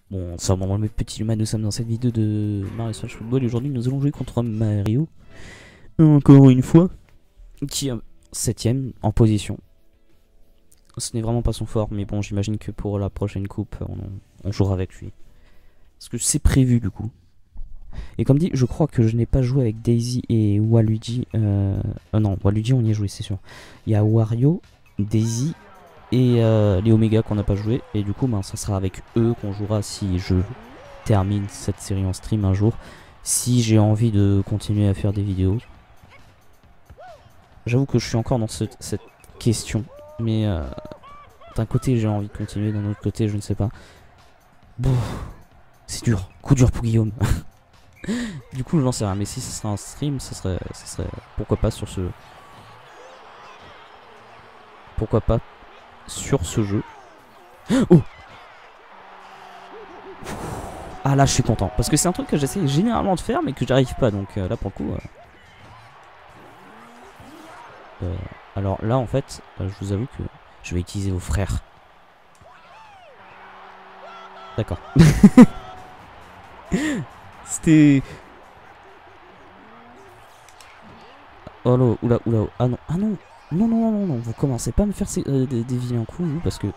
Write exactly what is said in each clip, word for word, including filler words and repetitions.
Bon, ça bon, mes petits humains, nous sommes dans cette vidéo de Mario Smash Football et aujourd'hui nous allons jouer contre Mario. Encore une fois, qui est septième en position. Ce n'est vraiment pas son fort, mais bon, j'imagine que pour la prochaine coupe, on, on jouera avec lui. Parce que c'est prévu du coup. Et comme dit, je crois que je n'ai pas joué avec Daisy et Waluigi. Euh, euh, non, Waluigi on y a joué, c'est sûr. Il y a Wario, Daisy et euh, les Omega qu'on n'a pas joué. Et du coup, ben, ça sera avec eux qu'on jouera si je termine cette série en stream un jour. Si j'ai envie de continuer à faire des vidéos. J'avoue que je suis encore dans ce, cette question. Mais euh, d'un côté j'ai envie de continuer, d'un autre côté je ne sais pas. Bon, c'est dur, coup dur pour Guillaume. Du coup je n'en sais rien, mais si ce serait un stream, ce serait, ce serait pourquoi pas sur ce... Pourquoi pas sur ce jeu. Oh! Ah là je suis content, parce que c'est un truc que j'essaie généralement de faire mais que j'arrive pas, donc euh, là pour le coup... Euh... Euh, alors là en fait, euh, je vous avoue que je vais utiliser vos frères. D'accord. C'était... Oh là, oula, oula, ah non, ah non, non, non, non, non, vous commencez pas à me faire ces, euh, des, des vilains coups, vous, parce que...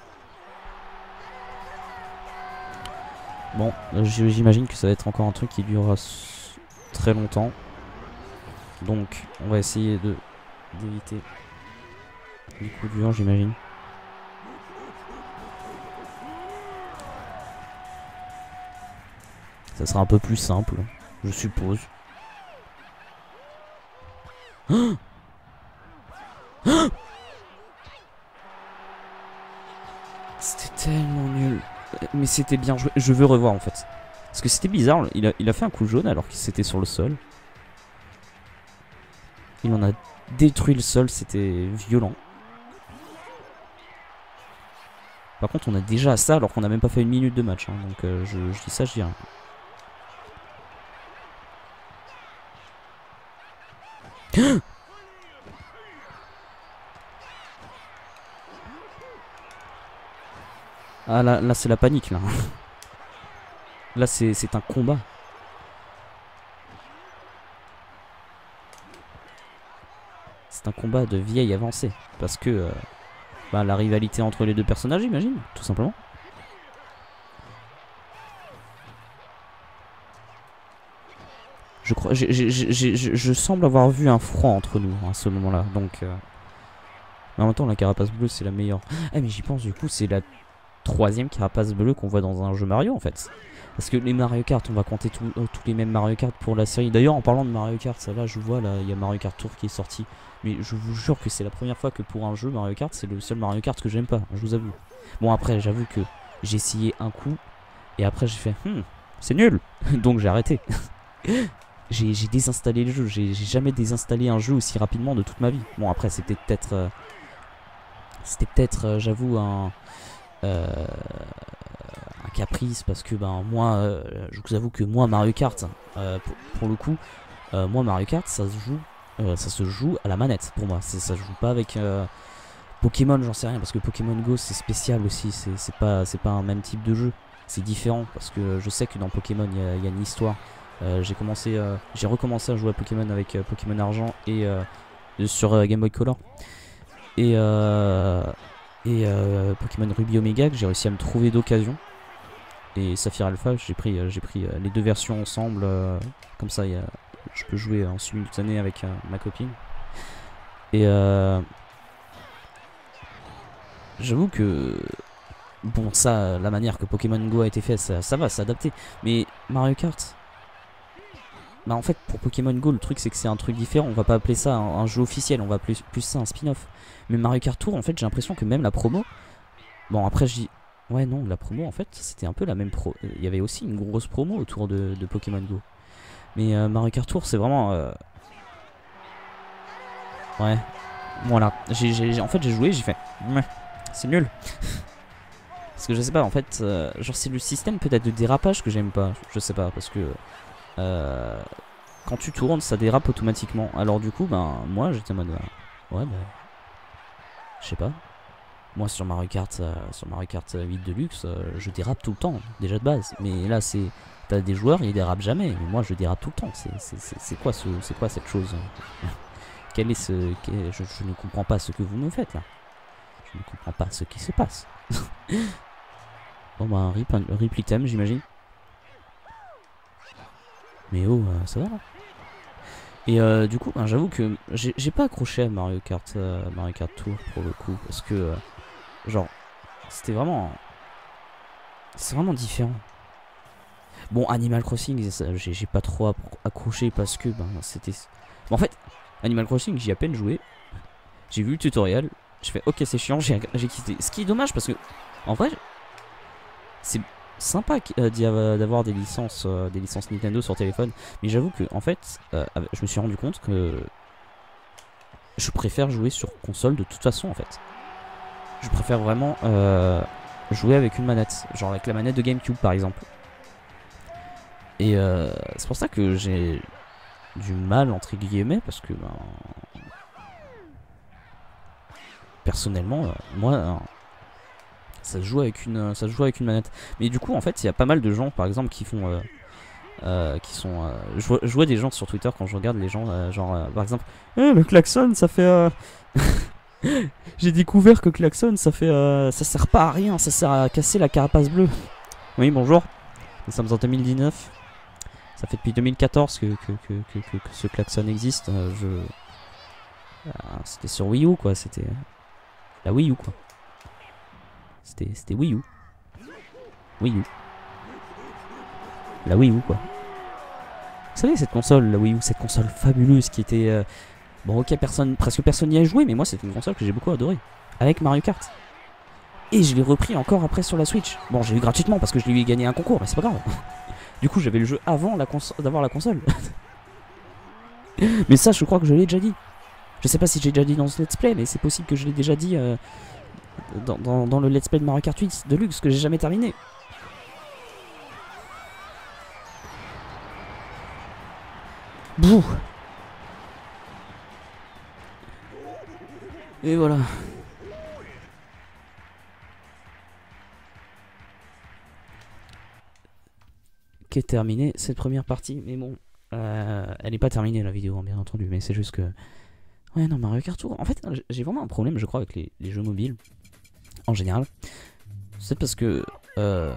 Bon, euh, j'imagine que ça va être encore un truc qui durera très longtemps. Donc, on va essayer de d'éviter les coups durs, j'imagine. Ça sera un peu plus simple, je suppose. Oh, oh, c'était tellement nul. Mais c'était bien joué. Je veux revoir en fait. Parce que c'était bizarre. Il a, il a fait un coup jaune alors qu'il s'était sur le sol. Il en a détruit le sol. C'était violent. Par contre, on a déjà ça alors qu'on n'a même pas fait une minute de match. Hein, donc euh, je, je dis ça, je dis rien. Ah là, là c'est la panique là. Là c'est un combat. C'est un combat de vieille avancée. Parce que euh, bah, la rivalité entre les deux personnages, j'imagine, tout simplement. Je crois, j ai, j ai, j ai, j ai, je semble avoir vu un froid entre nous à ce moment-là. Donc, euh... mais en même temps, la carapace bleue, c'est la meilleure. Ah, mais j'y pense, du coup, c'est la troisième carapace bleue qu'on voit dans un jeu Mario, en fait. Parce que les Mario Kart, on va compter tous euh, tous les mêmes Mario Kart pour la série. D'ailleurs, en parlant de Mario Kart, ça là, je vois, là, il y a Mario Kart Tour qui est sorti. Mais je vous jure que c'est la première fois que pour un jeu Mario Kart, c'est le seul Mario Kart que j'aime pas, je vous avoue. Bon, après, j'avoue que j'ai essayé un coup, et après, j'ai fait, hmm, c'est nul. Donc, j'ai arrêté. J'ai désinstallé le jeu, j'ai jamais désinstallé un jeu aussi rapidement de toute ma vie. Bon après c'était peut-être... Euh, c'était peut-être, euh, j'avoue, un, euh, un caprice parce que ben moi, euh, je vous avoue que moi Mario Kart, euh, pour, pour le coup, euh, moi Mario Kart ça se joue, euh, ça se joue à la manette pour moi. Ça se joue pas avec euh, Pokémon, j'en sais rien parce que Pokémon Go c'est spécial aussi, c'est pas, c'est pas un même type de jeu. C'est différent parce que je sais que dans Pokémon il y, y a une histoire. Euh, j'ai commencé, euh, j'ai recommencé à jouer à Pokémon avec euh, Pokémon Argent et euh, sur euh, Game Boy Color et, euh, et euh, Pokémon Ruby Omega que j'ai réussi à me trouver d'occasion et Saphir Alpha j'ai pris, euh, j'ai pris euh, les deux versions ensemble euh, comme ça y a, je peux jouer en simultané avec euh, ma copine et euh, j'avoue que bon ça la manière que Pokémon Go a été fait ça, ça va s'adapter mais Mario Kart bah en fait pour Pokémon Go le truc c'est que c'est un truc différent, on va pas appeler ça un, un jeu officiel, on va plus, plus ça un spin-off. Mais Mario Kart Tour en fait j'ai l'impression que même la promo, bon après je dis, ouais non la promo en fait c'était un peu la même pro, il y avait aussi une grosse promo autour de, de Pokémon Go. Mais euh, Mario Kart Tour c'est vraiment, euh... ouais, voilà, j'ai, j'ai, en fait j'ai joué, j'ai fait, c'est nul. Parce que je sais pas en fait, euh, genre c'est le système peut-être de dérapage que j'aime pas, je sais pas parce que... Euh, quand tu tournes ça dérape automatiquement. Alors du coup ben moi j'étais en mode euh, ouais bah je sais pas. Moi sur Mario Kart, euh, sur Mario Kart huit Deluxe, euh, je dérape tout le temps, déjà de base. Mais là c'est, t'as des joueurs, ils dérapent jamais. Mais moi je dérape tout le temps. C'est quoi ce, c'est quoi cette chose? Quel est ce, quel, je, je ne comprends pas ce que vous me faites là. Je ne comprends pas ce qui se passe. Bon bah un rip, un rip item j'imagine. Mais oh, euh, ça va là. Et euh, du coup, ben, j'avoue que j'ai pas accroché à Mario Kart, euh, Mario Kart Tour pour le coup, parce que euh, genre c'était vraiment, c'est vraiment différent. Bon, Animal Crossing, j'ai pas trop accroché parce que ben c'était, bon, en fait, Animal Crossing j'ai à peine joué, j'ai vu le tutoriel, je fais ok c'est chiant, j'ai quitté. Ce qui est dommage parce que en vrai, c'est sympa euh, d'avoir des licences euh, des licences Nintendo sur téléphone, mais j'avoue que en fait euh, je me suis rendu compte que je préfère jouer sur console de toute façon. En fait je préfère vraiment euh, jouer avec une manette, genre avec la manette de GameCube par exemple, et euh, c'est pour ça que j'ai du mal entre guillemets parce que ben, personnellement euh, moi euh, ça se joue avec une ça se joue avec une manette. Mais du coup en fait il y a pas mal de gens par exemple qui font euh, euh, qui sont euh, je, vois, je vois des gens sur Twitter quand je regarde les gens euh, genre euh, par exemple eh, le klaxon ça fait euh... j'ai découvert que klaxon ça fait euh, ça sert pas à rien, ça sert à casser la carapace bleue. Oui bonjour, nous sommes en deux mille dix-neuf, ça fait depuis deux mille quatorze que, que, que, que, que, que ce klaxon existe. euh, je euh, c'était sur Wii U quoi, c'était la Wii U quoi. C'était Wii U. Wii U. La Wii U quoi. Vous savez cette console, la Wii U, cette console fabuleuse qui était... Euh... Bon ok, personne, presque personne n'y a joué, mais moi c'est une console que j'ai beaucoup adorée. Avec Mario Kart. Et je l'ai repris encore après sur la Switch. Bon j'ai eu gratuitement parce que je lui ai gagné un concours, mais c'est pas grave. Du coup j'avais le jeu avant d'avoir la console. Mais ça je crois que je l'ai déjà dit. Je sais pas si j'ai déjà dit dans ce let's play, mais c'est possible que je l'ai déjà dit... Euh... Dans, dans, dans le let's play de Mario Kart huit Deluxe que j'ai jamais terminé. Bouh. Et voilà. Qu'est terminée cette première partie. Mais bon, euh, elle n'est pas terminée la vidéo, bien entendu. Mais c'est juste que... Ouais non, Mario Kart Tour. En fait, j'ai vraiment un problème je crois avec les, les jeux mobiles. En général, c'est parce que il euh,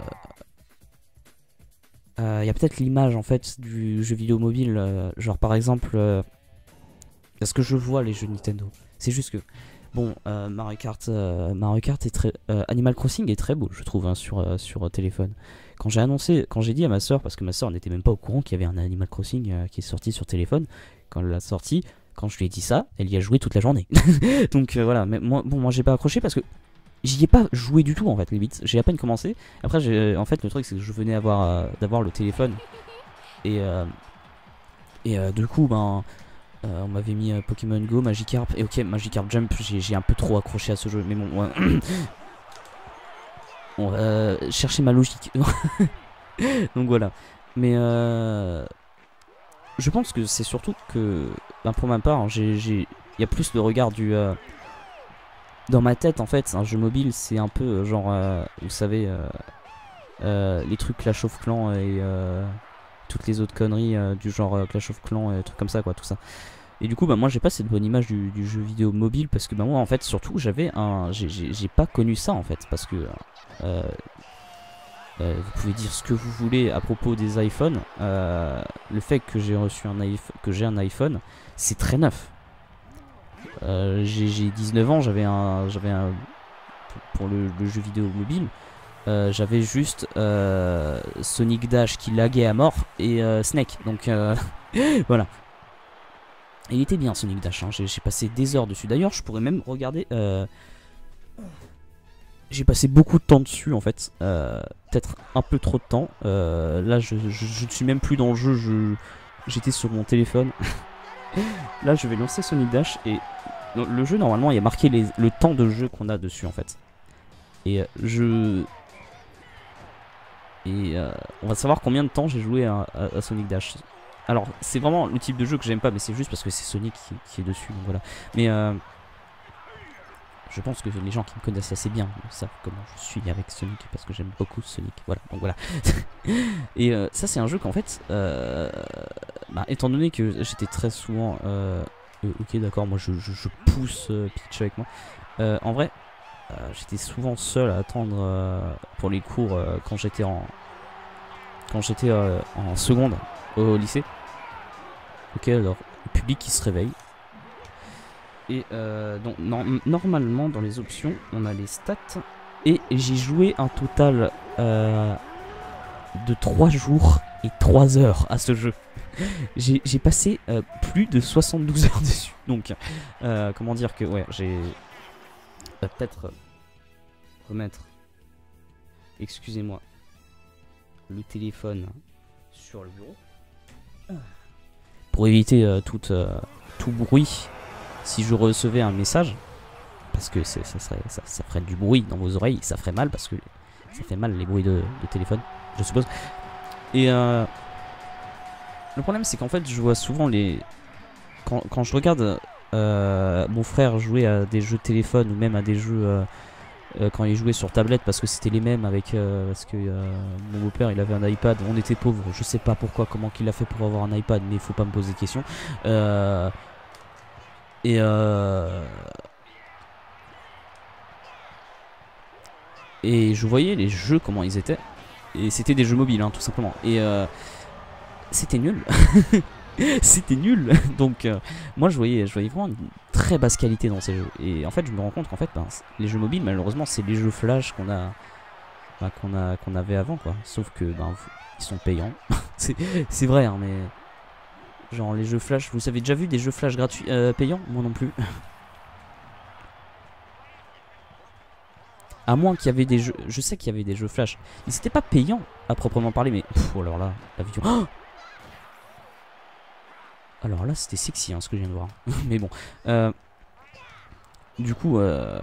euh, y a peut-être l'image en fait du jeu vidéo mobile, euh, genre par exemple, euh, ce que je vois les jeux Nintendo, c'est juste que bon, euh, Mario Kart, euh, Mario Kart est très, euh, Animal Crossing est très beau, je trouve, hein, sur euh, sur téléphone. Quand j'ai annoncé, quand j'ai dit à ma soeur, parce que ma soeur n'était même pas au courant qu'il y avait un Animal Crossing euh, qui est sorti sur téléphone, quand elle l'a sorti, quand je lui ai dit ça, elle y a joué toute la journée. Donc euh, voilà, mais moi, bon, moi j'ai pas accroché parce que j'y ai pas joué du tout en fait, limite. J'ai à peine commencé. Après, en fait, le truc c'est que je venais avoir euh, d'avoir le téléphone et euh, et euh, du coup, ben, euh, on m'avait mis euh, Pokémon Go, Magikarp et ok, Magikarp Jump. J'ai un peu trop accroché à ce jeu, mais bon, ouais. On va euh, chercher ma logique. Donc voilà. Mais euh, je pense que c'est surtout que, ben, pour ma part, j'ai, il y a plus le regard du euh, dans ma tête en fait, un jeu mobile c'est un peu euh, genre, euh, vous savez, euh, euh, les trucs Clash of Clans et euh, toutes les autres conneries euh, du genre euh, Clash of Clans et trucs comme ça quoi, tout ça. Et du coup bah moi j'ai pas cette bonne image du, du jeu vidéo mobile parce que bah moi en fait surtout j'avais un, j'ai pas connu ça en fait parce que euh, euh, vous pouvez dire ce que vous voulez à propos des iPhones, euh, le fait que j'ai reçu un iPhone, que j'ai un iPhone, c'est très neuf. Euh, j'ai dix-neuf ans, j'avais un, j'avais un, pour le, le jeu vidéo mobile, euh, j'avais juste euh, Sonic Dash qui laguait à mort et euh, Snake, donc euh, voilà. Et il était bien Sonic Dash, hein. J'ai passé des heures dessus. D'ailleurs, je pourrais même regarder. Euh, j'ai passé beaucoup de temps dessus en fait, euh, peut-être un peu trop de temps. Euh, là, je, je, je ne suis même plus dans le jeu, je, j'étais sur mon téléphone. Là, je vais lancer Sonic Dash et le jeu normalement il y a marqué les, le temps de jeu qu'on a dessus en fait. Et je et euh, on va savoir combien de temps j'ai joué à, à, à Sonic Dash. Alors c'est vraiment le type de jeu que j'aime pas, mais c'est juste parce que c'est Sonic qui, qui est dessus, donc voilà. Mais euh, je pense que les gens qui me connaissent assez bien savent comment je suis avec Sonic, parce que j'aime beaucoup Sonic. Voilà, donc voilà. Et euh, ça, c'est un jeu qu'en fait, euh, bah, étant donné que j'étais très souvent... Euh, euh, ok, d'accord, moi je, je, je pousse euh, Peach avec moi. Euh, en vrai, euh, j'étais souvent seul à attendre euh, pour les cours euh, quand j'étais en... Quand j'étais euh, en seconde au, au lycée. Ok, alors, le public qui se réveille. Et euh, donc non, normalement dans les options on a les stats. Et j'ai joué un total euh, de trois jours et trois heures à ce jeu. J'ai passé euh, plus de soixante-douze heures dessus. Donc euh, comment dire que ouais j'ai euh, peut-être remettre, excusez-moi, le téléphone sur le bureau pour éviter euh, tout, euh, tout bruit. Si je recevais un message, parce que ça, serait, ça, ça ferait du bruit dans vos oreilles, ça ferait mal, parce que ça fait mal les bruits de, de téléphone, je suppose. Et euh, le problème c'est qu'en fait je vois souvent les... Quand, quand je regarde euh, mon frère jouer à des jeux de téléphone, ou même à des jeux... Euh, euh, quand il jouait sur tablette, parce que c'était les mêmes avec... Euh, parce que euh, mon beau-père il avait un iPad, on était pauvres, je sais pas pourquoi, comment qu'il a fait pour avoir un iPad, mais il faut pas me poser de questions. Euh... Et euh... Et je voyais les jeux comment ils étaient. Et c'était des jeux mobiles hein, tout simplement. Et euh... c'était nul. C'était nul. Donc euh, moi je voyais, je voyais vraiment une très basse qualité dans ces jeux. Et en fait je me rends compte qu'en fait ben, les jeux mobiles malheureusement c'est les jeux flash qu'on a, ben, qu'on a qu'on avait avant quoi. Sauf que ben, ils sont payants. C'est vrai hein, mais... Genre les jeux flash, vous avez déjà vu des jeux flash gratuits euh, payants? Moi non plus. À moins qu'il y avait des jeux, je sais qu'il y avait des jeux flash. Ils n'étaient pas payants à proprement parler, mais pff, alors là, la vidéo. Oh, alors là, c'était sexy hein, ce que je viens de voir. Mais bon, euh, du coup, euh,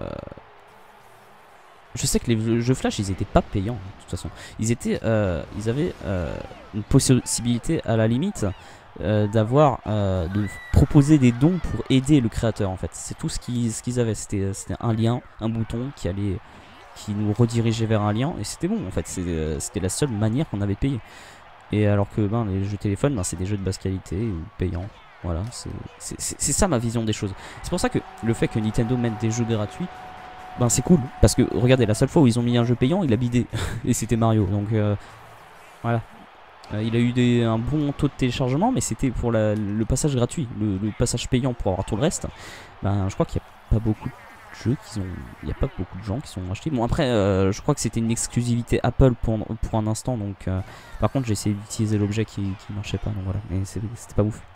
je sais que les jeux flash, ils étaient pas payants de toute façon. Ils étaient, euh, ils avaient euh, une possibilité à la limite. Euh, d'avoir euh, de proposer des dons pour aider le créateur en fait, c'est tout ce qu'ils ce qu'ils avaient, c'était c'était un lien, un bouton qui allait qui nous redirigeait vers un lien et c'était bon en fait, c'était la seule manière qu'on avait de payer. Et alors que ben les jeux téléphone ben, c'est des jeux de basse qualité ou payants, voilà, c'est ça ma vision des choses. C'est pour ça que le fait que Nintendo mette des jeux gratuits ben c'est cool, parce que regardez, la seule fois où ils ont mis un jeu payant il a bidé et c'était Mario, donc euh, voilà. Euh, il a eu des, un bon taux de téléchargement, mais c'était pour la, le passage gratuit. Le, le passage payant pour avoir tout le reste, ben, je crois qu'il n'y a pas beaucoup de jeux qui ont... Il n'y a pas beaucoup de gens qui sont achetés. Bon après, euh, je crois que c'était une exclusivité Apple pour, pour un instant. Donc, euh, par contre, j'ai essayé d'utiliser l'objet qui ne marchait pas. Donc voilà, mais c'était pas ouf.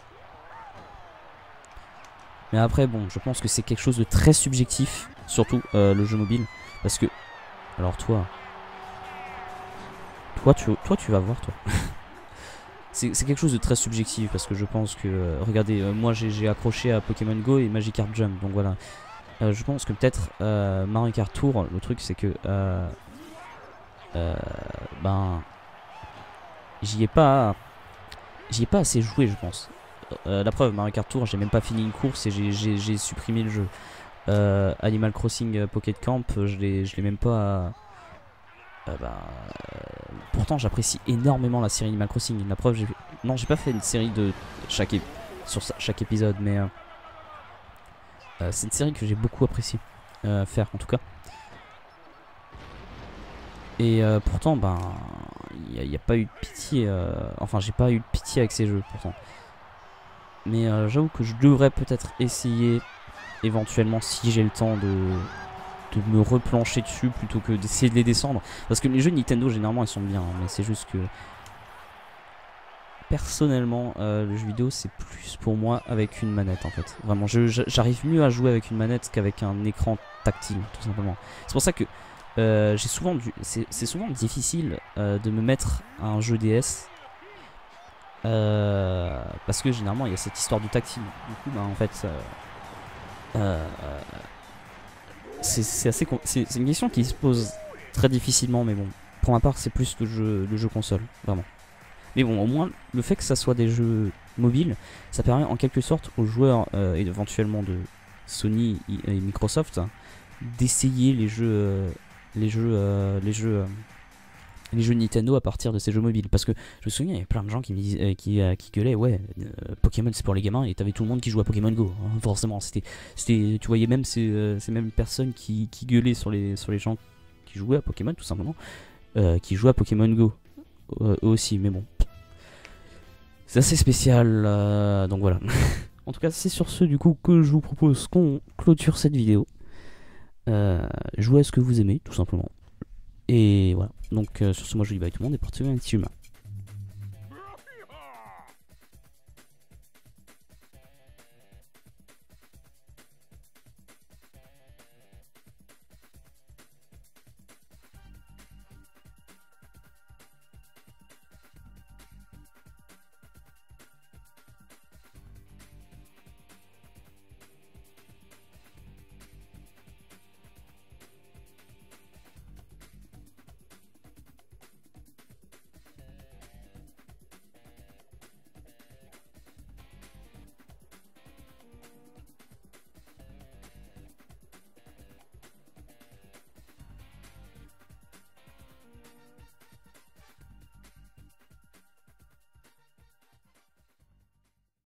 Mais après, bon, je pense que c'est quelque chose de très subjectif. Surtout euh, le jeu mobile. Parce que... Alors toi... Toi, tu, toi, tu vas voir, toi. C'est quelque chose de très subjectif parce que je pense que... Euh, regardez, euh, moi j'ai accroché à Pokémon Go et Magikarp Jump, donc voilà. Euh, je pense que peut-être euh, Mario Kart Tour, le truc c'est que... Euh, euh, ben... J'y ai pas... J'y ai pas assez joué, je pense. Euh, la preuve, Mario Kart Tour, j'ai même pas fini une course et j'ai supprimé le jeu. Euh, Animal Crossing Pocket Camp, je l'ai même pas... Euh, bah, euh, pourtant j'apprécie énormément la série Animal Crossing. La preuve, j'ai non j'ai pas fait une série de chaque sur chaque épisode, mais euh, euh, c'est une série que j'ai beaucoup apprécié euh, faire en tout cas. Et euh, pourtant ben il n'y a, a pas eu de pitié. Euh, enfin j'ai pas eu de pitié avec ces jeux pourtant. Mais euh, j'avoue que je devrais peut-être essayer éventuellement si j'ai le temps de de me replancher dessus plutôt que d'essayer de les descendre, parce que les jeux de Nintendo généralement ils sont bien hein, mais c'est juste que personnellement euh, le jeu vidéo c'est plus pour moi avec une manette en fait, vraiment j'arrive mieux à jouer avec une manette qu'avec un écran tactile tout simplement. C'est pour ça que euh, j'ai souvent dû c'est souvent difficile euh, de me mettre à un jeu D S euh, parce que généralement il y a cette histoire du tactile, du coup bah en fait euh, euh, c'est assez c'est une question qui se pose très difficilement, mais bon pour ma part c'est plus le jeu, le jeu console vraiment. Mais bon au moins le fait que ça soit des jeux mobiles, ça permet en quelque sorte aux joueurs euh, et éventuellement de Sony et Microsoft d'essayer les jeux, euh, les jeux, euh, les jeux, euh, les jeux Nintendo à partir de ces jeux mobiles. Parce que je me souviens, il y avait plein de gens qui me disaient, euh, qui, euh, qui gueulaient, ouais, euh, Pokémon c'est pour les gamins, et t'avais tout le monde qui jouait à Pokémon Go. Hein, forcément, c'était, c'était, tu voyais même ces, euh, ces mêmes personnes qui, qui gueulaient sur les, sur les gens qui jouaient à Pokémon, tout simplement, euh, qui jouaient à Pokémon Go euh, aussi. Mais bon, c'est assez spécial. Euh, donc voilà. En tout cas, c'est sur ce du coup que je vous propose qu'on clôture cette vidéo. Euh, jouez à ce que vous aimez, tout simplement. Et voilà. Donc euh, sur ce, moi je dis bye tout le monde et portez-vous un petit humain.